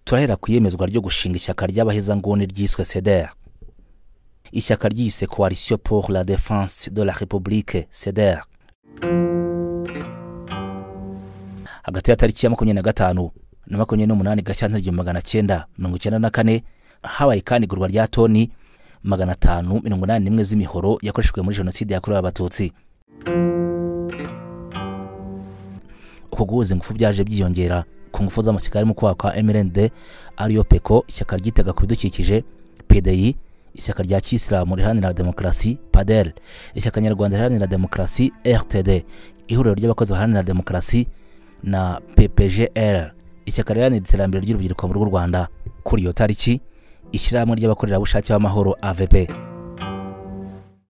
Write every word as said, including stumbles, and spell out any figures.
turahera ku yemezwa ryo gushinga ishyaka ry'abahezanguni ryiswe C D R. Ishyaka ryise Coalition pour la Défense de la République C D R. Hagati ya tariki ya makumyabiri na gatanu na makumyabiri n'umunani Gashyantare igihumbi magana cyenda mirongo icyenda na kane habaye kandi igurwa rya toni magana atanu mirongo inani n'imwe z'imihoro yakoreshejwe muri jenoside yakorewe abatutsi. Uko guhuza ingufu byaje byiyongera ku ngufu z'amashyaka arimo kwaka M R N D ariyo PECO, ishyaka ryitaga ku bidukikije P D I, ishyaka rya Kisilamu riharanira demokarasi P A D L, ishyaka nyarwanda riharanira demokarasi R T D, ihuriro ry'abakozi baharanira demokarasi na P P G L, ishyaka riharanira iterambere ry'urubyiruko mu Rwanda. Kuri iyo tariki ishyirahamwe ry'abakorerabushake b'amahoro A V P